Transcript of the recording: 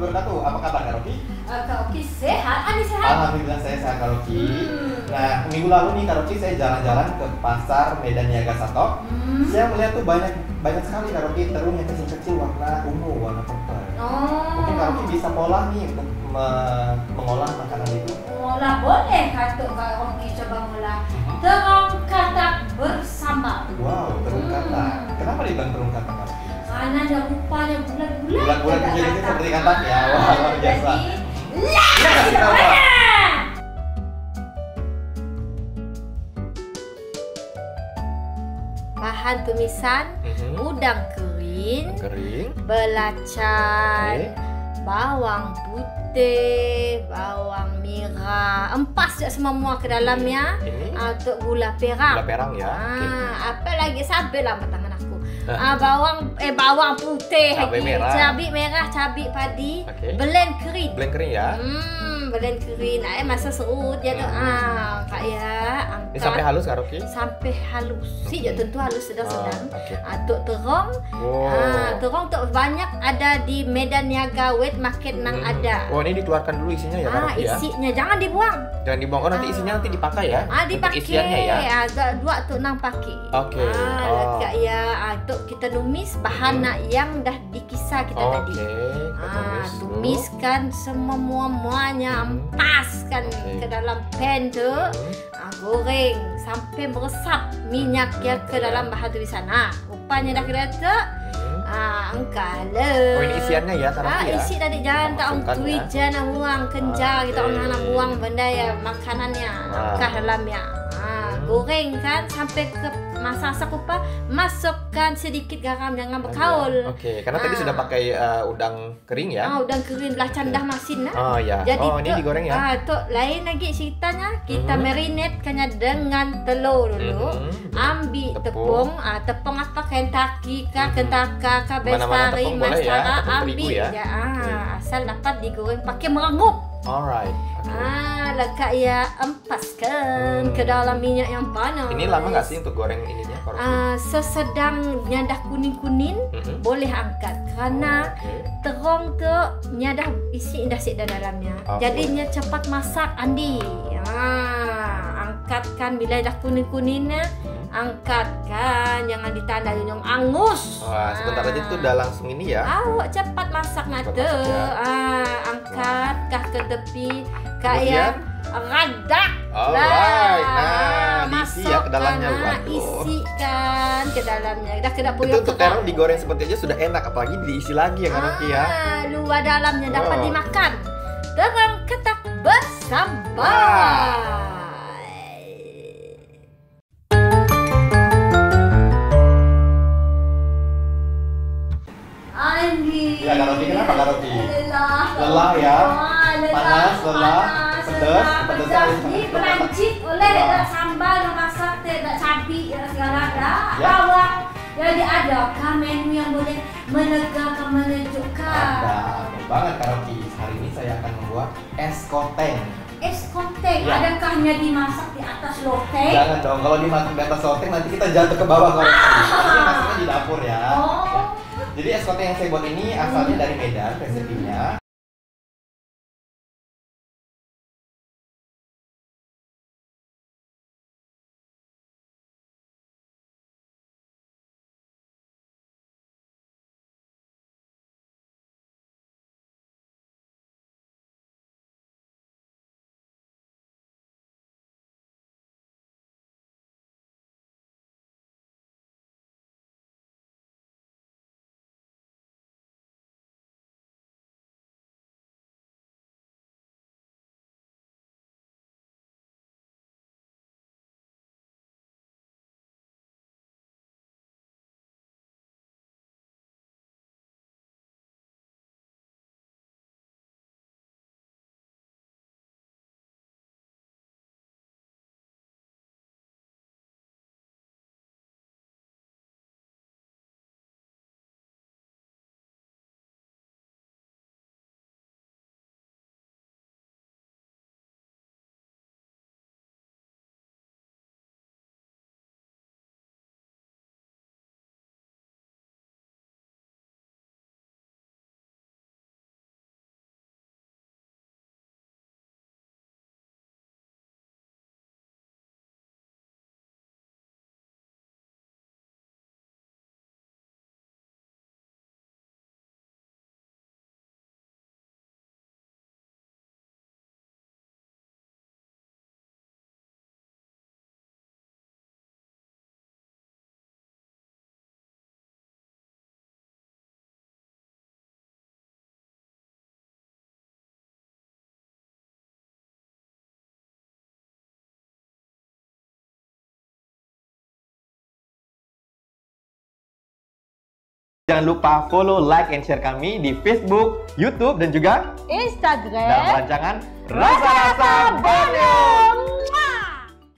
wabarakatuh. Apa kabar Kak Rocky? Kak Oki sehat? Ani sehat? Alhamdulillah saya sehat Kak Rocky. Nah, minggu lalu nih Kak Rocky saya jalan-jalan ke pasar Medan Niaga Satok. Saya melihat tuh banyak sekali Kak Rocky terung yang kecil-kecil warna ungu, warna purple. Mungkin Kak Rocky bisa pola nih untuk mengolah makanan itu. Ngolah boleh kata Kak Oki coba ngolah. Terong katak bersambal. Wow, terung katak. Kenapa dibilang terung katak Kak Rocky? Karena ada rupanya bulat-bulat. Bulat-bulat kecil itu seperti katak ya. Wah, luar biasa. Jadi, Iya kasih tahu Pak. bahan tumisan udang kering, belacan, bawang putih, bawang merah, empas semua ke dalamnya. Untuk gula perang. Gula perang ya. Apa lagi sampai lah tangan aku. Bawang putih, cabai merah, cabai padi, okay. blend kering. Blend kering ya. Blend kering. Masa serut ya tu. Kak ya, angkat. Ini sampai halus Kak Rocky? Sampai halus. Sih ya tentu halus sedang-sedang. Tuk terong. Terong tu banyak ada di Medan Niaga Wet Market nang ada. Oh, ini dikeluarkan dulu isinya ya Kak Rocky ya? Isinya jangan dibuang. Jangan dibuang. Oh, nanti isinya nanti dipakai ya? Dipakai. Isiannya ya? Dua tu nang pakai. Oke. Kak ya, untuk kita tumis bahan yang dah dikisar kita tadi. Tumiskan semua-muanya, empaskan ke dalam pan tu. Goreng sampai meresap minyak ya ke dalam bahan tumisan. Rupanya dah kena tu. Angkat le. Oh, ini isiannya ya Kak Rocky ya? Isi tadi jangan tak tuit jangan buang kenjar kita nak buang benda ya makanannya ke dalamnya. Goreng kan sampai ke masak kupa, masukkan sedikit garam jangan berkaul. Oke, karena tadi sudah pakai udang kering ya? Udang kering belacan dah masin lah. Oh ya. Jadi ini digoreng ya? Tu lain lagi ceritanya kita marinate-kannya dengan telur dulu. Ambil tepung, tepung apa Kentucky kah, Kentaka kah, Bestari, Mastara, ambil ya. Asal dapat digoreng pakai merengup. Alright. Lekat ya, empaskan ke dalam minyak yang panas. Ini lama nggak sih untuk goreng ininya? Sesedangnya dah kuning-kuning, boleh angkat. Karena terong tu dah isi dah dalamnya. Jadinya cepat masak, Andi. Angkatkan bila dah kuning-kuningnya. Angkatkan, jangan ditanda yang angus. Sebentar aja tuh udah langsung ini ya. Cepat masak nate. Angkat kah ke tepi kayak radak. Alright. Diisi ya ke dalamnya. Isikan ke dalamnya. Dah kena puyuh. Itu untuk terong digoreng seperti aja sudah enak, apalagi diisi lagi ya Kak Rocky ya. Luar dalamnya dapat dimakan. Terong ketak bersambal. Ya Kak Rocky, kenapa Kak Rocky? Lelah ya? Panas, lelah, pedas. Ini perancit oleh sambal, masak, cabai, segala ada. Bawang. Jadi adakah menu yang boleh menegangkan, menunjukkan? Ada banget Kak Rocky. Hari ini saya akan membuat es koteng. Es koteng, adakah hanya dimasak di atas loteng? Jangan dong, kalau dimasak di atas loteng nanti kita jatuh ke bawah Kak Rocky. Jadi masaknya di dapur ya. Jadi es koteng yang saya buat ini asalnya dari Medan resepnya. Jangan lupa follow, like, and share kami di Facebook, YouTube, dan juga Instagram dalam rancangan Rasa-Rasa Bandung.